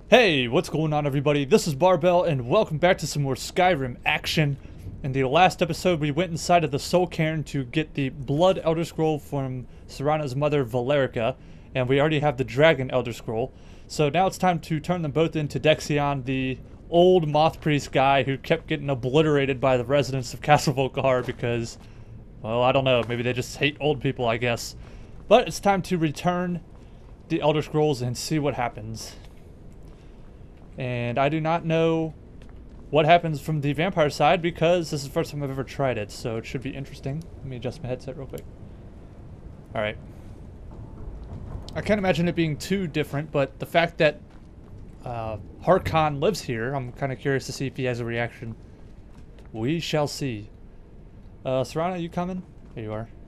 Hey, what's going on everybody? This is Barbell and welcome back to some more Skyrim action. In the last episode we went inside of the Soul Cairn to get the Blood Elder Scroll from Serana's mother Valerica, and we already have the Dragon Elder Scroll. So now it's time to turn them both into Dexion, the old Moth Priest guy who kept getting obliterated by the residents of Castle Volkihar because, well, I don't know, maybe they just hate old people, I guess. But it's time to return the Elder Scrolls and see what happens. And I do not know what happens from the vampire side because this is the first time I've ever tried it, so it should be interesting. Let me adjust my headset real quick. Alright. I can't imagine it being too different, but the fact that Harkon lives here, I'm kind of curious to see if he has a reaction. We shall see. Serana, you coming? Here you are.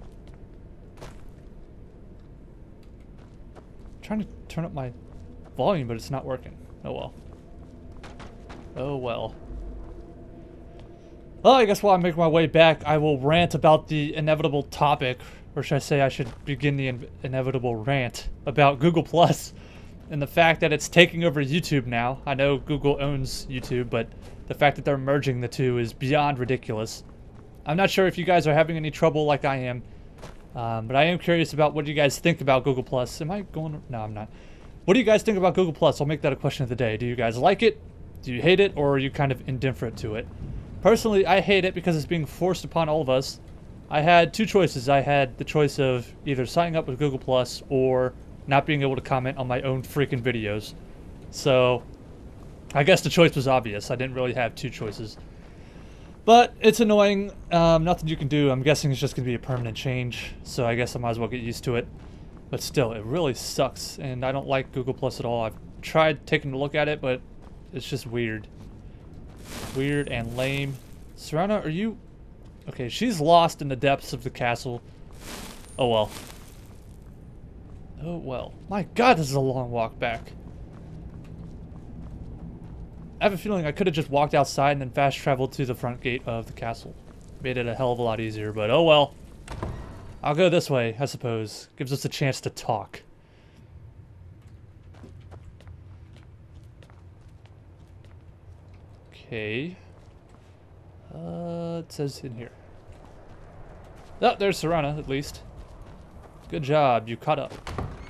I'm trying to turn up my volume, but it's not working. Oh well. Oh well. Well, I guess while I'm making my way back, I will rant about the inevitable topic, or should I say I should begin the inevitable rant about Google Plus and the fact that it's taking over YouTube now. I know Google owns YouTube, but the fact that they're merging the two is beyond ridiculous. I'm not sure if you guys are having any trouble like I am, but I am curious about what you guys think about Google Plus. Am I going? No, I'm not. What do you guys think about Google Plus? I'll make that a question of the day. Do you guys like it? Do you hate it? Or are you kind of indifferent to it? Personally, I hate it because it's being forced upon all of us. I had two choices. I had the choice of either signing up with Google Plus or not being able to comment on my own freaking videos. So, I guess the choice was obvious. I didn't really have two choices. But it's annoying. Nothing you can do. I'm guessing it's just going to be a permanent change. So I guess I might as well get used to it. But still, it really sucks, and I don't like Google Plus at all. I've tried taking a look at it, but it's just weird. Weird and lame. Serana, are you... Okay, she's lost in the depths of the castle. Oh well. Oh well. My god, this is a long walk back. I have a feeling I could have just walked outside and then fast traveled to the front gate of the castle. Made it a hell of a lot easier, but oh well. I'll go this way, I suppose. Gives us a chance to talk. Okay. It says in here. Oh, there's Serana, at least. Good job, you caught up.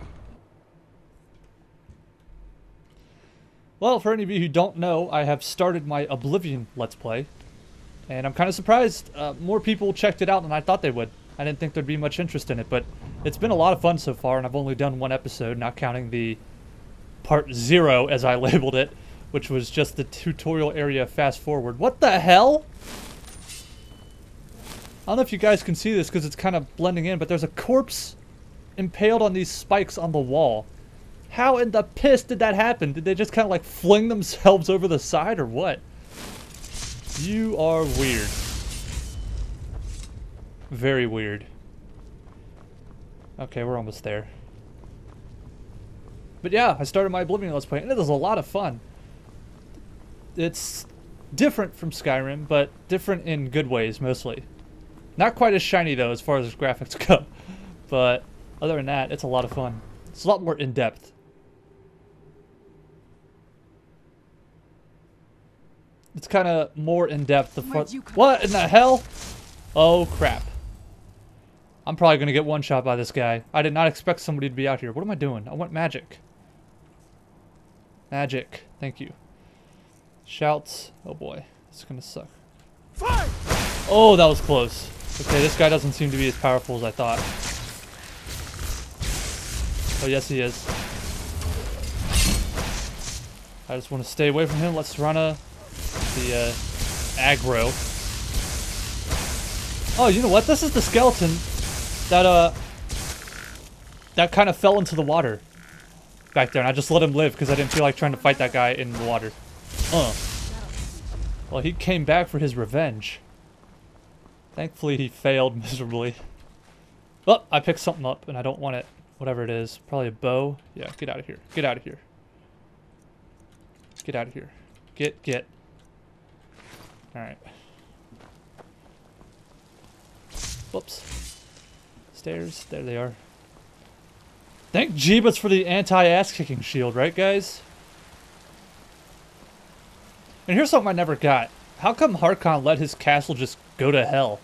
Well, for any of you who don't know, I have started my Oblivion Let's Play. And I'm kind of surprised more people checked it out than I thought they would. I didn't think there'd be much interest in it, but it's been a lot of fun so far, and I've only done one episode, not counting the part 0, as I labeled it, which was just the tutorial area fast forward. What the hell? I don't know if you guys can see this because it's kind of blending in, but there's a corpse impaled on these spikes on the wall. How in the piss did that happen? Did they just kind of like fling themselves over the side or what? You are weird. Very weird. Okay, we're almost there. But yeah, I started my Oblivion Let's Play, and it was a lot of fun. It's different from Skyrim, but different in good ways, mostly. Not quite as shiny, though, as far as graphics go. But other than that, it's a lot of fun. It's a lot more in-depth. It's kind of more in-depth. What in the hell? Oh, crap. I'm probably going to get one shot by this guy. I did not expect somebody to be out here. What am I doing? I want magic. Magic. Thank you. Shouts. Oh boy. This is going to suck. Fire! Oh, that was close. Okay, this guy doesn't seem to be as powerful as I thought. Oh, yes he is. I just want to stay away from him. Let's run the aggro. Oh, you know what? This is the skeleton that kind of fell into the water back there, and I just let him live because I didn't feel like trying to fight that guy in the water. Well, he came back for his revenge. Thankfully, he failed miserably. Oh, I picked something up, and I don't want it. Whatever it is. Probably a bow. Yeah, get out of here. Get out of here. Get out of here. Get. Alright. Whoops. Stairs. There they are. Thank Jeebus for the anti-ass-kicking shield, right, guys? And here's something I never got. How come Harkon let his castle just go to hell?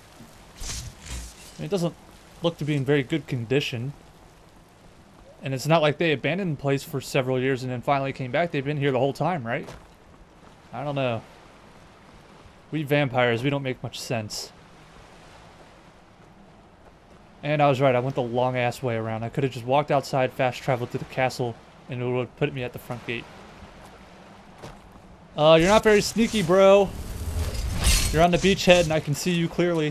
I mean, it doesn't look to be in very good condition. And it's not like they abandoned the place for several years and then finally came back. They've been here the whole time, right? I don't know. We vampires, we don't make much sense. And I was right, I went the long-ass way around. I could have just walked outside, fast-traveled to the castle, and it would have put me at the front gate. You're not very sneaky, bro. You're on the beachhead, and I can see you clearly.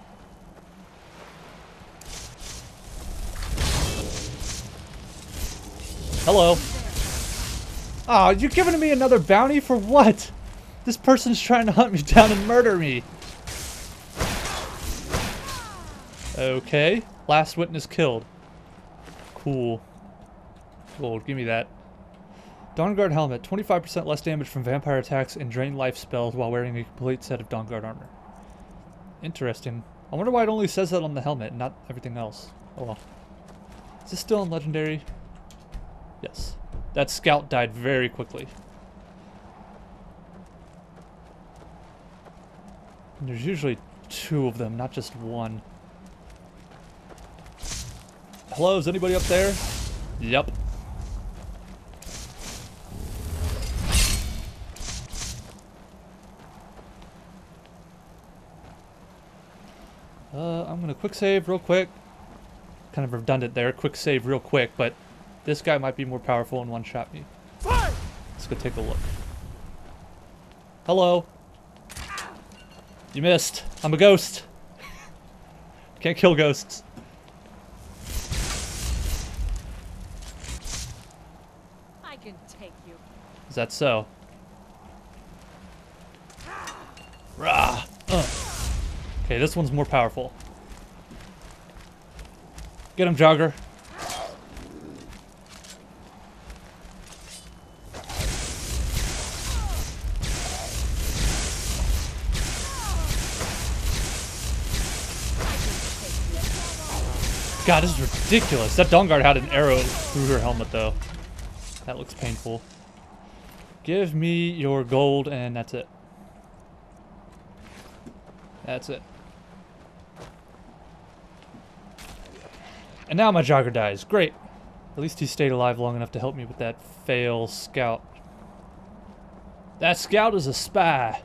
Hello. Aw, you giving me another bounty for what? This person's trying to hunt me down and murder me. Okay. Last witness killed. Cool. Gold, give me that. Dawnguard helmet. 25% less damage from vampire attacks and drain life spells while wearing a complete set of Dawnguard armor. Interesting. I wonder why it only says that on the helmet and not everything else. Oh well. Is this still in legendary? Yes. That scout died very quickly. And there's usually 2 of them, not just 1. Hello, is anybody up there? Yep. I'm gonna quick save real quick. Kind of redundant there, quick save real quick, but this guy might be more powerful and one-shot me. Let's go take a look. Hello. You missed. I'm a ghost. Can't kill ghosts. I can take you. Is that so? Rah! Okay, this one's more powerful. Get him, Jogger. God, this is ridiculous. That Dawnguard had an arrow through her helmet, though. That looks painful. Give me your gold, and that's it. That's it. And now my Jogger dies. Great. At least he stayed alive long enough to help me with that fail scout. That scout is a spy.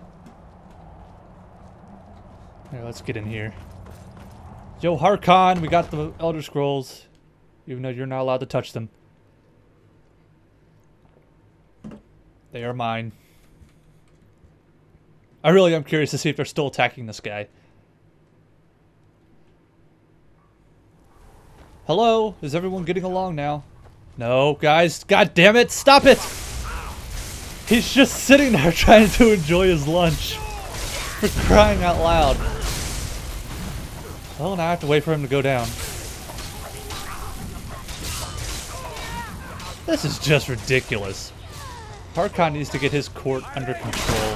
Here, let's get in here. Yo, Harkon, we got the Elder Scrolls. Even though you're not allowed to touch them. They are mine. I really am curious to see if they're still attacking this guy. Hello? Is everyone getting along now? No, guys. God damn it. Stop it. He's just sitting there trying to enjoy his lunch. For crying out loud. Well, now I have to wait for him to go down. This is just ridiculous. Harkon needs to get his court under control.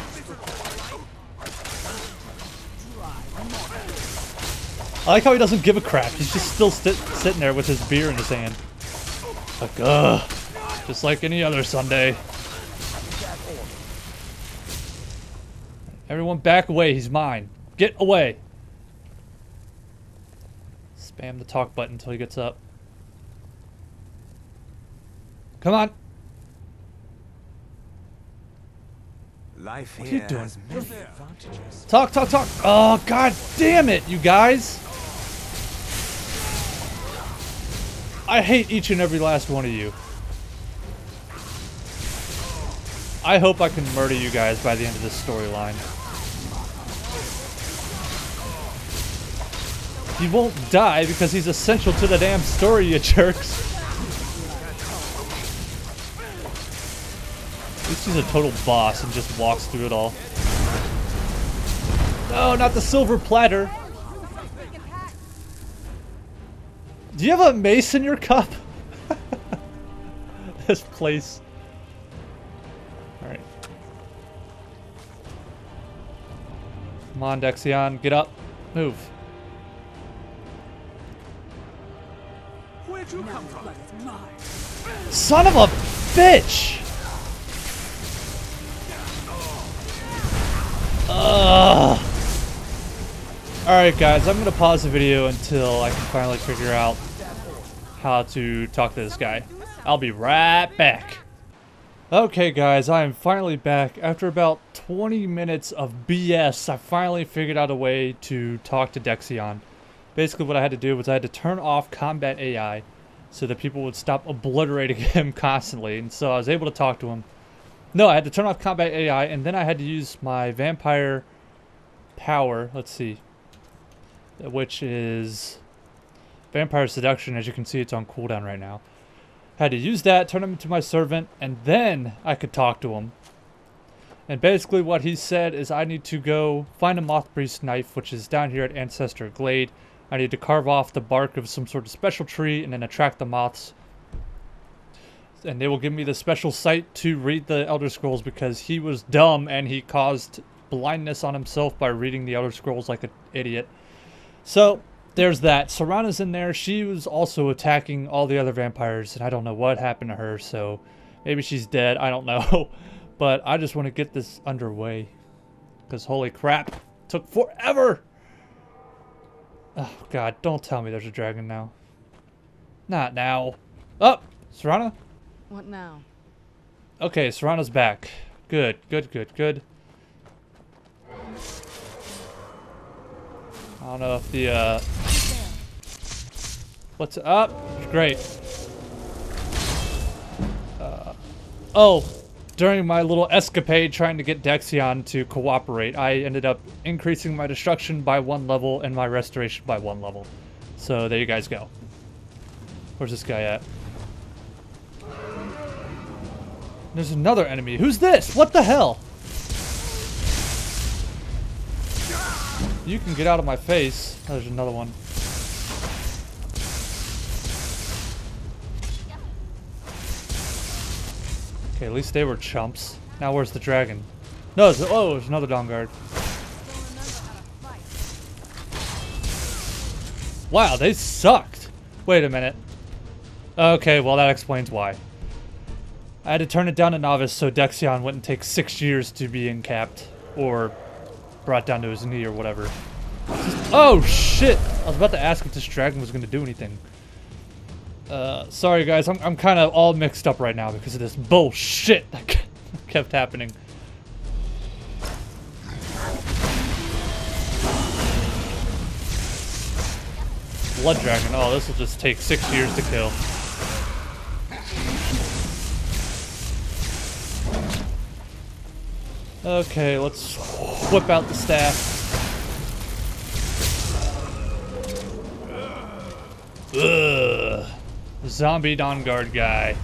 I like how he doesn't give a crap. He's just still sitting there with his beer in his hand. Like, ugh. Just like any other Sunday. Everyone back away. He's mine. Get away. Spam the talk button until he gets up. Come on. Life what are you here doing? has many advantages. Talk, talk, talk. Oh, god damn it, you guys. I hate each and every last one of you. I hope I can murder you guys by the end of this storyline. He won't die because he's essential to the damn story, you jerks. At least he's a total boss and just walks through it all. No, not the silver platter. Do you have a mace in your cup? This place. Alright. Come on, Dexion. Get up. Move. Where'd you come from? Son of a bitch! Alright guys, I'm going to pause the video until I can finally figure out how to talk to this guy. I'll be right back. Okay guys, I am finally back. After about 20 minutes of BS, I finally figured out a way to talk to Dexion. Basically what I had to do was I had to turn off combat AI so that people would stop obliterating him constantly. And so I was able to talk to him. No, I had to turn off combat AI, and then I had to use my vampire power. Let's see. Which is Vampire Seduction. As you can see, it's on cooldown right now. Had to use that, turn him into my servant, and then I could talk to him. And basically what he said is I need to go find a Moth Priest knife, which is down here at Ancestor Glade. I need to carve off the bark of some sort of special tree and then attract the moths. And they will give me the special sight to read the Elder Scrolls because he was dumb and he caused blindness on himself by reading the Elder Scrolls like an idiot. So, there's that. Serana's in there. She was also attacking all the other vampires, and I don't know what happened to her, so maybe she's dead. I don't know. But I just want to get this underway. Because holy crap, it took forever! Oh god, don't tell me there's a dragon now. Not now. Oh! Serana? What now? Okay, Serana's back. Good, good, good, good. I don't know if the, what's up? Great. Oh, during my little escapade trying to get Dexion to cooperate, I ended up increasing my destruction by 1 level and my restoration by 1 level. So there you guys go. Where's this guy at? There's another enemy. Who's this? What the hell? You can get out of my face. There's another one. Okay, at least they were chumps. Now where's the dragon? No, there's another Dawnguard. Wow, they sucked. Wait a minute. Okay, well that explains why. I had to turn it down to novice so Dexion wouldn't take 6 years to be incapped. Or brought down to his knee or whatever. Oh shit! I was about to ask if this dragon was going to do anything. Sorry guys, I'm kind of all mixed up right now because of this bullshit that kept happening. Blood dragon. Oh, this will just take 6 years to kill. Okay, let's whip out the staff. Ugh. Zombie Dawnguard guy.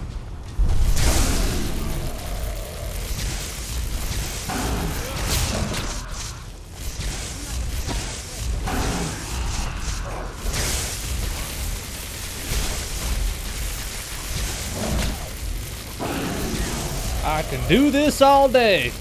I can do this all day.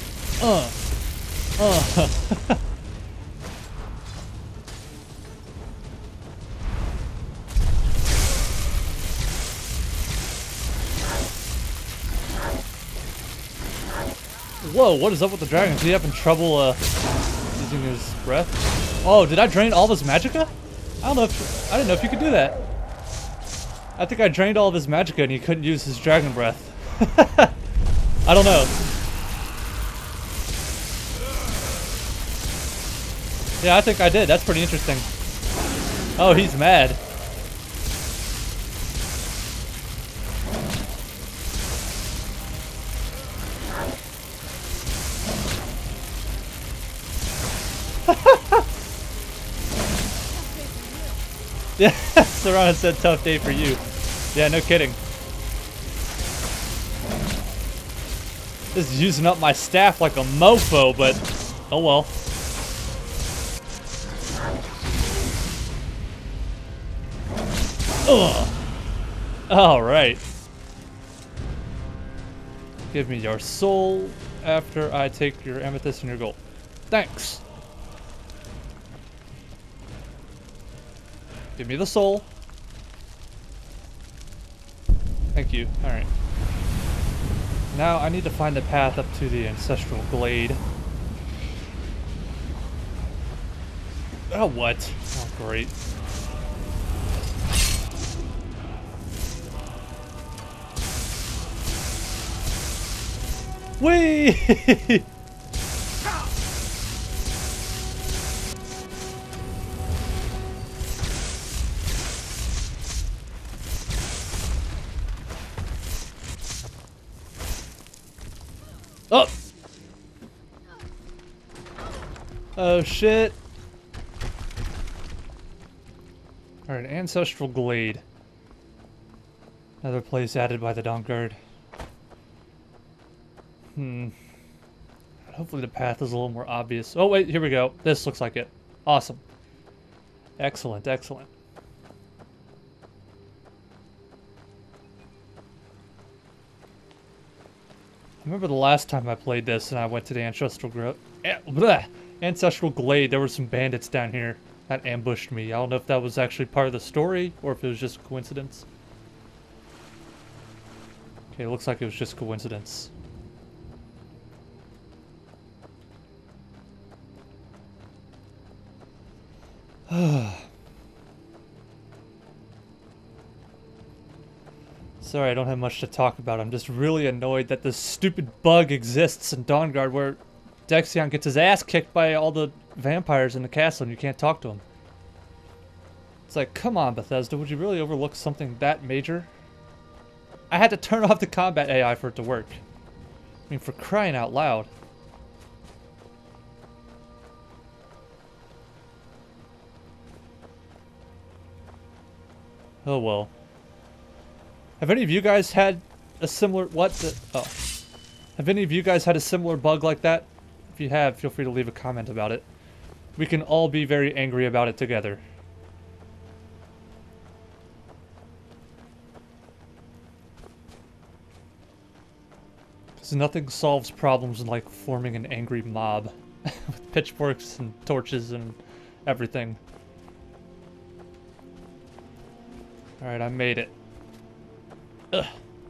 Whoa, what is up with the dragon? Is he having trouble using his breath? Oh, did I drain all of his magicka? I didn't know if you could do that. I think I drained all of his magicka and he couldn't use his dragon breath. I don't know. Yeah, I think I did. That's pretty interesting. Oh, he's mad. Yeah, Serana said tough day for you. Yeah, no kidding. This is using up my staff like a mofo, but oh well. Ugh. All right. Give me your soul after I take your amethyst and your gold. Thanks. Give me the soul. Thank you. All right. Now I need to find the path up to the ancestral glade. Oh, what? Oh, great. Whee! Oh! Oh, shit. Alright, Ancestral Glade. Another place added by the Dawnguard. Hopefully the path is a little more obvious. Oh, wait, here we go. This looks like it. Awesome. Excellent, excellent. I remember the last time I played this and I went to the Ancestral Glade. There were some bandits down here that ambushed me. I don't know if that was actually part of the story or if it was just a coincidence. Okay, it looks like it was just coincidence. Sorry, I don't have much to talk about. I'm just really annoyed that this stupid bug exists in Dawnguard where Dexion gets his ass kicked by all the vampires in the castle and you can't talk to him. It's like, come on, Bethesda, would you really overlook something that major? I had to turn off the combat AI for it to work. I mean, for crying out loud. Oh well. Have any of you guys had a similar... Oh. Have any of you guys had a similar bug like that? If you have, feel free to leave a comment about it. We can all be very angry about it together. Because nothing solves problems like forming an angry mob. With pitchforks and torches and everything. Alright, I made it. Ugh.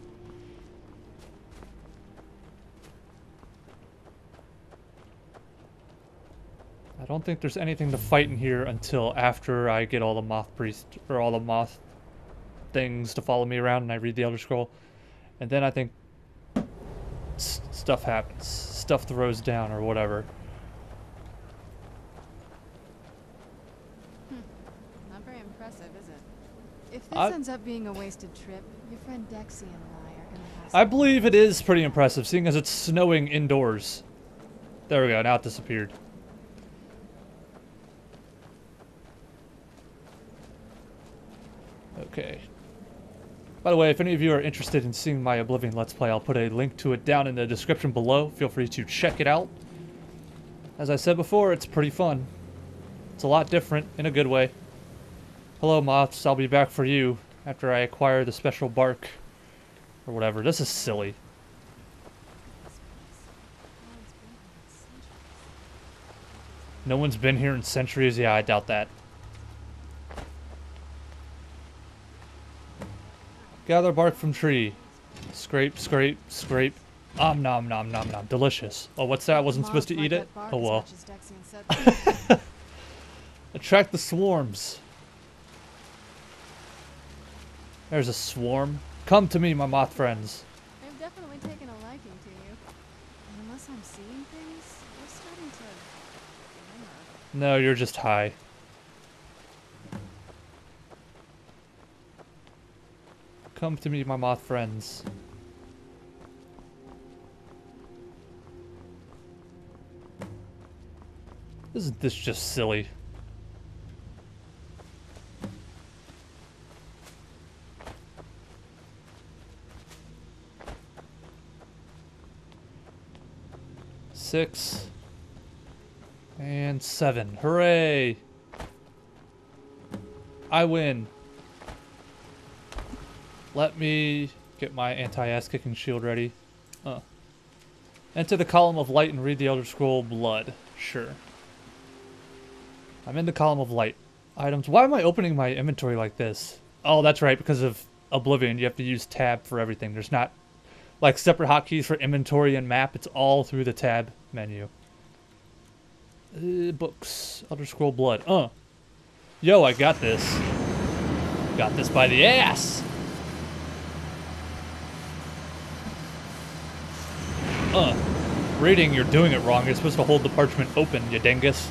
I don't think there's anything to fight in here until after I get all the moth priest or all the moth things to follow me around and I read the Elder Scroll. And then I think stuff happens. Stuff throws down or whatever. Not very impressive, is it? If this ends up being a wasted trip, your friend Dexion and I are gonna have I believe it is pretty impressive, seeing as it's snowing indoors. There we go, now it disappeared. Okay. By the way, if any of you are interested in seeing my Oblivion Let's Play, I'll put a link to it down in the description below. Feel free to check it out. As I said before, it's pretty fun. It's a lot different, in a good way. Hello, Moths. I'll be back for you after I acquire the special bark. Or whatever. This is silly. No one's been here in centuries? Yeah, I doubt that. Gather bark from tree. Scrape, scrape, scrape. Nom nom nom nom. Delicious. Oh, what's that? I wasn't supposed to eat it? Oh well. Attract the swarms. There's a swarm. Come to me, my moth friends. I've definitely taken a liking to you. And unless I'm seeing things, you're starting to... No, you're just high. Come to me, my moth friends. Isn't this just silly? Six and 7. Hooray! I win. Let me get my anti-ass kicking shield ready. Enter the column of light and read the Elder Scroll Blood. Sure. I'm in the column of light. Items. Why am I opening my inventory like this? Oh, that's right. Because of Oblivion, you have to use tab for everything. There's not like separate hotkeys for inventory and map. It's all through the tab menu. Books. Elder Scroll Blood. Yo, I got this. Got this by the ass. Reading, you're doing it wrong. You're supposed to hold the parchment open, you dingus.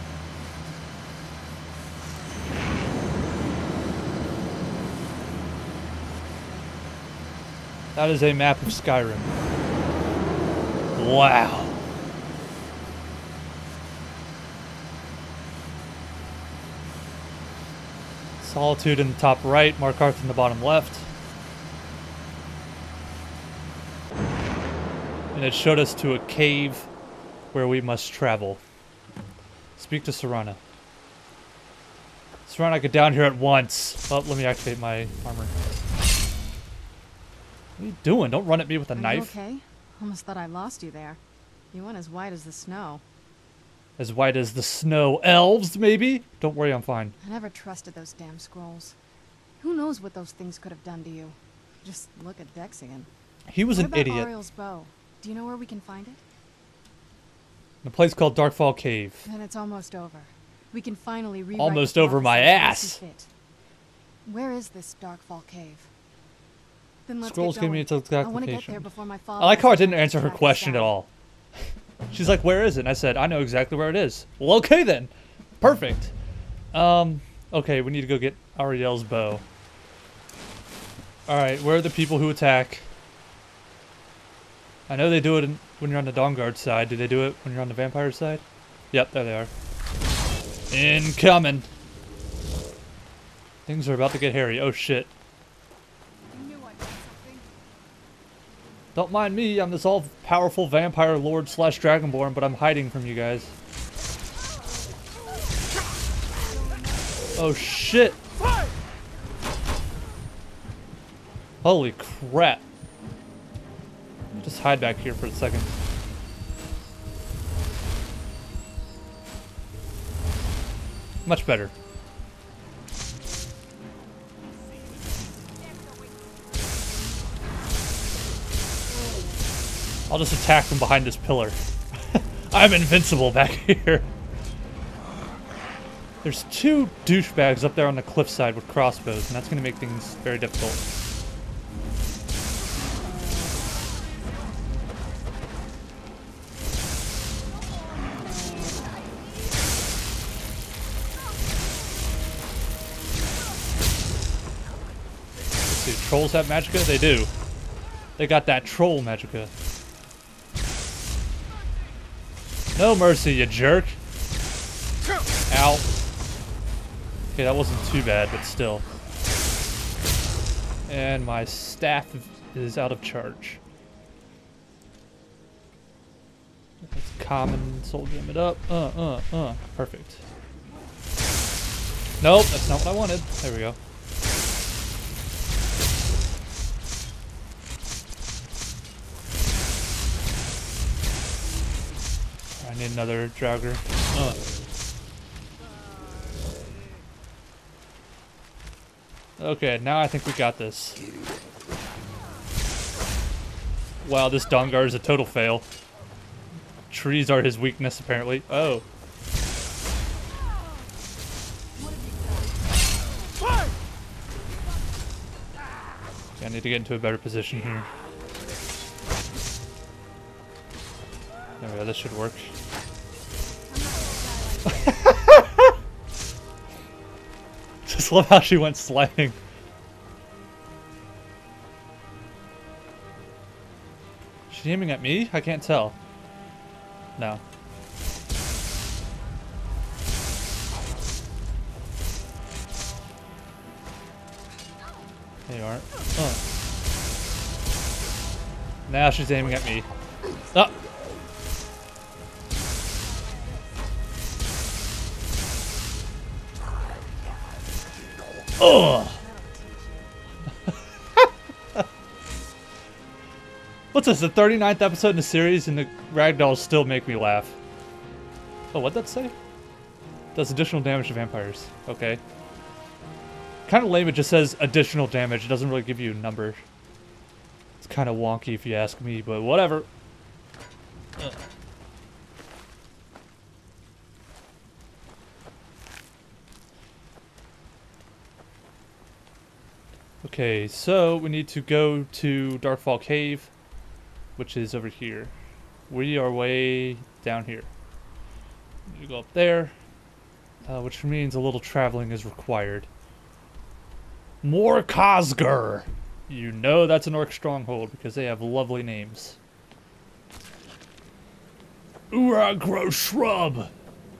That is a map of Skyrim. Wow. Solitude in the top right, Markarth in the bottom left. And it showed us to a cave where we must travel. Speak to Serana. Serana, get down here at once. Oh, let me activate my armor. What are you doing? Don't run at me with a knife. You okay? Almost thought I lost you there. You went as white as the snow. As white as the snow. Elves, maybe? Don't worry, I'm fine. I never trusted those damn scrolls. Who knows what those things could have done to you? Just look at Dexion. He was What an about idiot. Ariel's bow? Do you know where we can find it? In a place called Darkfall Cave. Then it's almost over. We can finally rewrite Almost the over my prophecy as we ass. see fit. Where is this Darkfall Cave? Then let's Scrolls get give going. me its exact I want to get location. there before my father. I like how I has didn't time to answer her track us question at down. all. She's like, where is it? And I said, I know exactly where it is. Well, okay then. Perfect. Okay, we need to go get Ariel's bow. Alright, where are the people who attack? I know they do it when you're on the Dawnguard side. Do they do it when you're on the vampire side? Yep, there they are. Incoming. Things are about to get hairy. Oh shit. Don't mind me, I'm this all-powerful vampire lord slash dragonborn, but I'm hiding from you guys. Oh shit! Holy crap. Let me just hide back here for a second. Much better. I'll just attack from behind this pillar. I'm invincible back here. There's two douchebags up there on the cliffside with crossbows, and that's going to make things very difficult. Let's see, trolls have magicka? They do. They got that troll magicka. No mercy, you jerk. Ow. Okay, that wasn't too bad, but still. And my staff is out of charge. Let's common soul gem it up. Perfect. Nope, that's not what I wanted. There we go. I need another Draugr. Okay, now I think we got this. Wow, this Dawnguard is a total fail. Trees are his weakness, apparently. Oh. Okay, I need to get into a better position here. There we go, this should work. Just love how she went sliding. Is she aiming at me? I can't tell. No. There you are. Now she's aiming at me. Oh! Ugh! What's this, the 39th episode in the series and the ragdolls still make me laugh? Oh, what'd that say? Does additional damage to vampires. Okay. Kind of lame, it just says additional damage. It doesn't really give you a number. It's kind of wonky if you ask me, but whatever. Okay, so we need to go to Darkfall Cave, which is over here. We are way down here. You go up there, which means a little traveling is required. More Kosger! You know that's an orc stronghold because they have lovely names. Uragro Shrub!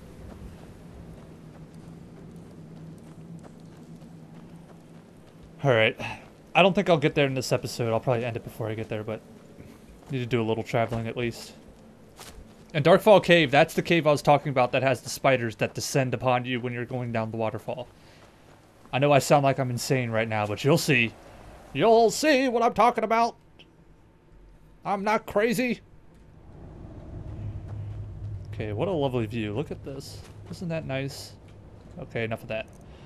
Alright. I don't think I'll get there in this episode. I'll probably end it before I get there, but need to do a little traveling at least. And Darkfall Cave, that's the cave I was talking about that has the spiders that descend upon you when you're going down the waterfall. I know I sound like I'm insane right now, but you'll see. You'll see what I'm talking about. I'm not crazy. Okay, what a lovely view. Look at this. Isn't that nice? Okay, enough of that.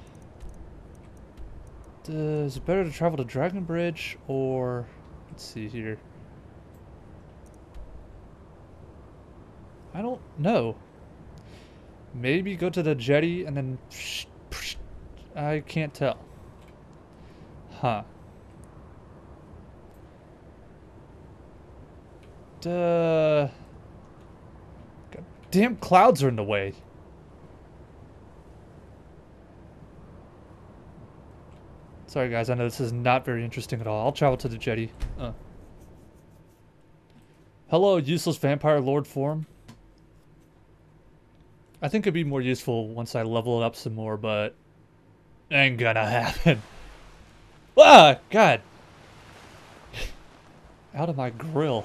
Is it better to travel to Dragon Bridge or... Let's see here. I don't know. Maybe go to the jetty and then... I can't tell. Huh. Damn clouds are in the way. Sorry guys, I know this is not very interesting at all. I'll travel to the jetty. Hello, useless vampire lord form. I think it'd be more useful once I level it up some more, but ain't gonna happen. Ah, God. Out of my grill.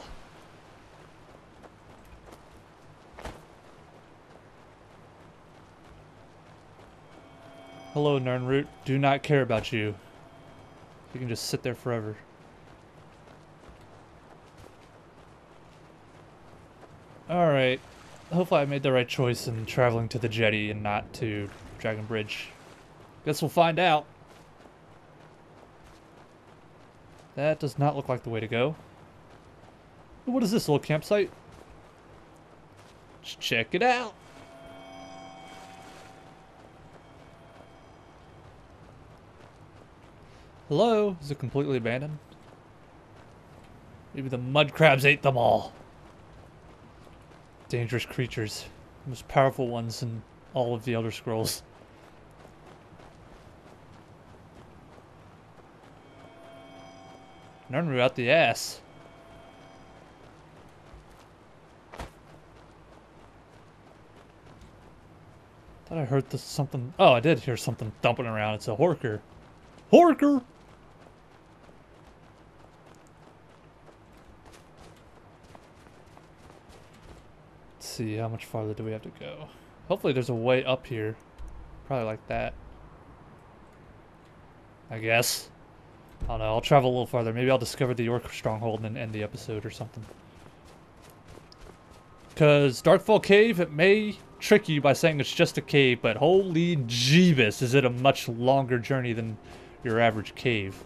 Hello, Nernroot. Do not care about you. You can just sit there forever. Alright. Hopefully I made the right choice in traveling to the jetty and not to Dragon Bridge. Guess we'll find out. That does not look like the way to go. What is this little campsite? Let's check it out. Hello? Is it completely abandoned? Maybe the mud crabs ate them all. Dangerous creatures. The most powerful ones in all of the Elder Scrolls. Nernru out the ass. Thought I heard this something. Oh, I did hear something thumping around. It's a horker. Horker! Let's see, how much farther do we have to go? Hopefully there's a way up here. Probably like that. I guess. I don't know, I'll travel a little farther. Maybe I'll discover the Orc Stronghold and end the episode or something. Because Darkfall Cave, it may trick you by saying it's just a cave, but holy Jeebus, is it a much longer journey than your average cave.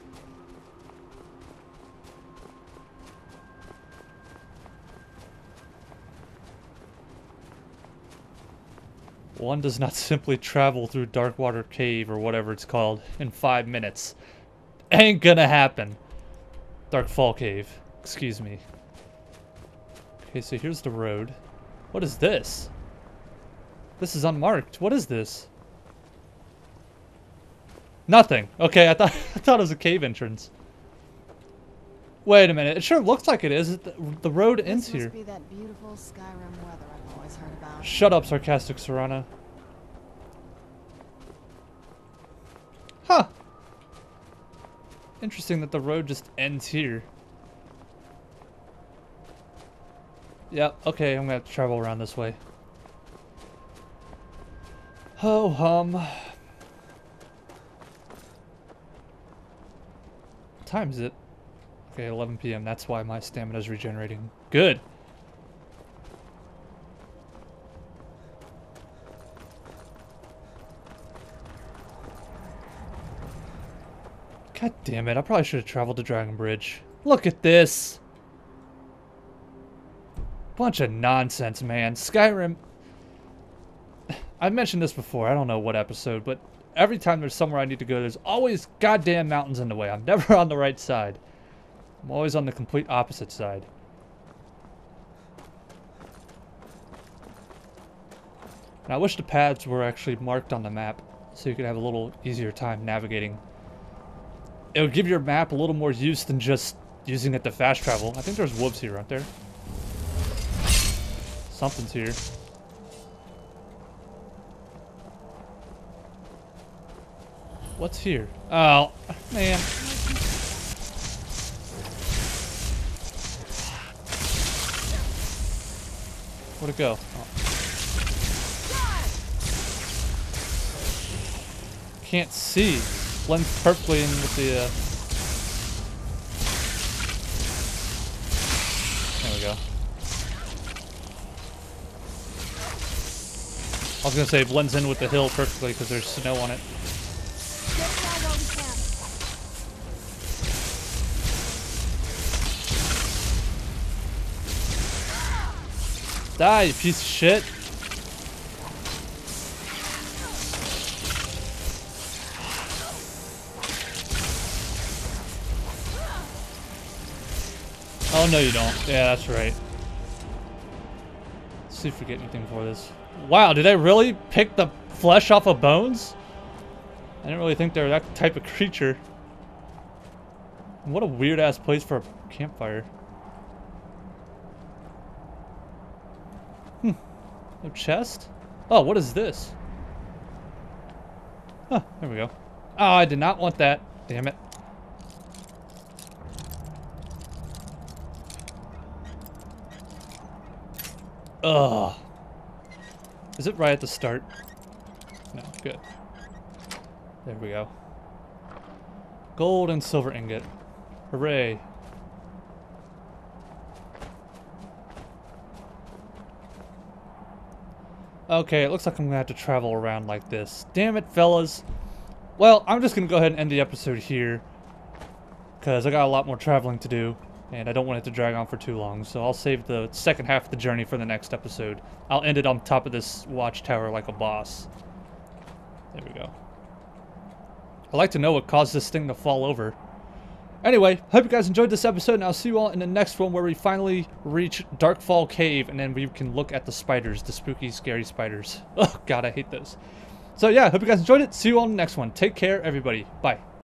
One does not simply travel through Darkwater Cave or whatever it's called in 5 minutes. Ain't gonna happen. Darkfall Cave. Excuse me. Okay, so here's the road. What is this? This is unmarked. What is this? Nothing. Okay, I thought it was a cave entrance. Wait a minute. It sure looks like it is. The road ends here. This must be that beautiful Skyrim weather I've always heard about. Shut up, sarcastic Serana. Huh. Interesting that the road just ends here. Yep, okay, I'm gonna have to travel around this way. Ho hum. What time is it? Okay, 11 p.m. That's why my stamina is regenerating. Good. God damn it, I probably should have traveled to Dragon Bridge. Look at this! Bunch of nonsense, man. Skyrim... I've mentioned this before, I don't know what episode, but every time there's somewhere I need to go, there's always goddamn mountains in the way. I'm never on the right side. I'm always on the complete opposite side. And I wish the paths were actually marked on the map so you could have a little easier time navigating. It would give your map a little more use than just using it to fast travel. I think there's wolves here, aren't there? Something's here. What's here? Oh, man. Where'd it go? Oh. Can't see. Blends perfectly in with the, There we go. I was gonna say blends in with the hill perfectly because there's snow on it. Die, you piece of shit. Oh, no you don't. Yeah, that's right. Let's see if we get anything for this. Wow, did I really pick the flesh off of bones? I didn't really think they were that type of creature. What a weird-ass place for a campfire. No chest? Oh, what is this? Huh, there we go. Oh, I did not want that. Damn it. Ugh. Is it right at the start? No, good. There we go. Gold and silver ingot. Hooray. Okay, it looks like I'm gonna have to travel around like this. Damn it, fellas. Well, I'm just gonna go ahead and end the episode here, because I got a lot more traveling to do, and I don't want it to drag on for too long, so I'll save the second half of the journey for the next episode. I'll end it on top of this watchtower like a boss. There we go. I'd like to know what caused this thing to fall over. Anyway, hope you guys enjoyed this episode, and I'll see you all in the next one where we finally reach Darkfall Cave, and then we can look at the spiders, the spooky, scary spiders. Oh, God, I hate those. So, yeah, hope you guys enjoyed it. See you all in the next one. Take care, everybody. Bye.